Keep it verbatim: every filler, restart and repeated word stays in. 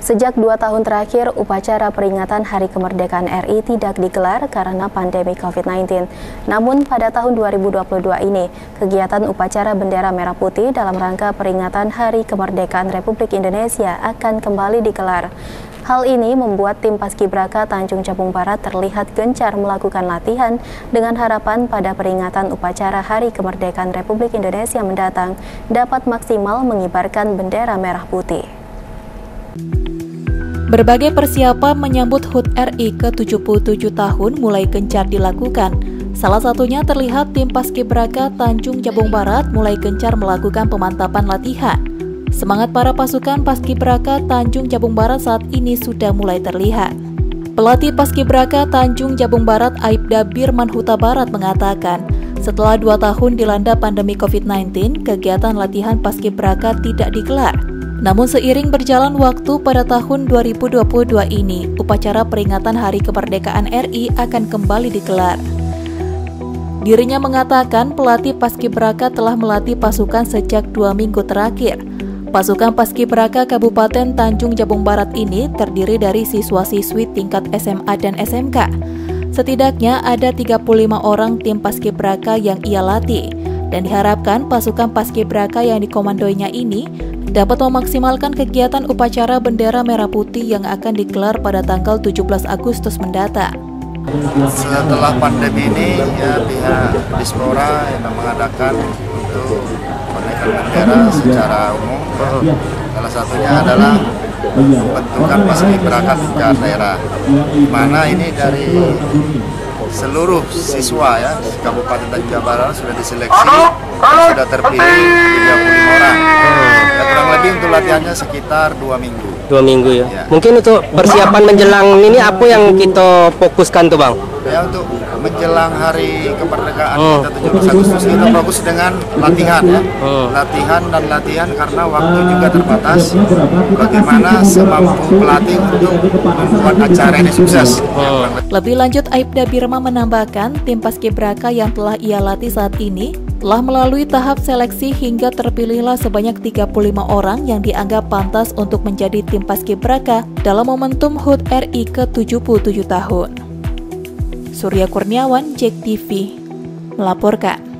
Sejak dua tahun terakhir, upacara peringatan Hari Kemerdekaan R I tidak digelar karena pandemi covid sembilan belas. Namun pada tahun dua ribu dua puluh dua ini, kegiatan upacara bendera merah putih dalam rangka peringatan Hari Kemerdekaan Republik Indonesia akan kembali digelar. Hal ini membuat tim Paskibraka Tanjung Jabung Barat terlihat gencar melakukan latihan dengan harapan pada peringatan upacara Hari Kemerdekaan Republik Indonesia mendatang dapat maksimal mengibarkan bendera merah putih. Berbagai persiapan menyambut H U T R I ke tujuh puluh tujuh tahun mulai gencar dilakukan. Salah satunya terlihat tim Paskibraka Tanjung Jabung Barat mulai gencar melakukan pemantapan latihan. Semangat para pasukan Paskibraka Tanjung Jabung Barat saat ini sudah mulai terlihat. Pelatih Paskibraka Tanjung Jabung Barat Aibda Birman Huta Barat mengatakan, setelah dua tahun dilanda pandemi covid sembilan belas, kegiatan latihan Paskibraka tidak digelar. Namun seiring berjalan waktu pada tahun dua ribu dua puluh dua ini, upacara peringatan Hari Kemerdekaan R I akan kembali digelar. Dirinya mengatakan pelatih Paskibraka telah melatih pasukan sejak dua minggu terakhir. Pasukan Paskibraka Kabupaten Tanjung Jabung Barat ini terdiri dari siswa-siswi tingkat S M A dan S M K. Setidaknya ada tiga puluh lima orang tim Paskibraka yang ia latih, dan diharapkan pasukan Paskibraka yang dikomandoinya ini dapat memaksimalkan kegiatan upacara bendera merah putih yang akan digelar pada tanggal tujuh belas Agustus mendatang. Setelah pandemi ini, ya, pihak Dispora yang mengadakan untuk menaikkan bendera secara umum. Salah satunya adalah pembentukan Paskibraka tingkat daerah, di mana ini dari seluruh siswa ya Kabupaten Tanjung Jabung Barat sudah diseleksi dan sudah terpilih tiga puluh lima orang. Ya, kurang lebih untuk latihannya sekitar dua minggu. Dua minggu ya. Ya. Mungkin untuk persiapan menjelang ini apa yang kita fokuskan tuh Bang? Ya, untuk menjelang Hari Kemerdekaan hmm. kita tujuh belas Agustus kita fokus dengan latihan ya. Hmm. Latihan dan latihan karena waktu juga terbatas. Bagaimana semampu pelatih untuk membuat acara ini sukses. Hmm. Lebih lanjut, Aibda Birma menambahkan tim Paskibraka yang telah ia latih saat ini telah melalui tahap seleksi hingga terpilihlah sebanyak tiga puluh lima orang yang dianggap pantas untuk menjadi tim Paskibraka dalam momentum H U T R I ke tujuh puluh tujuh tahun. Surya Kurniawan, J E K T V, melaporkan.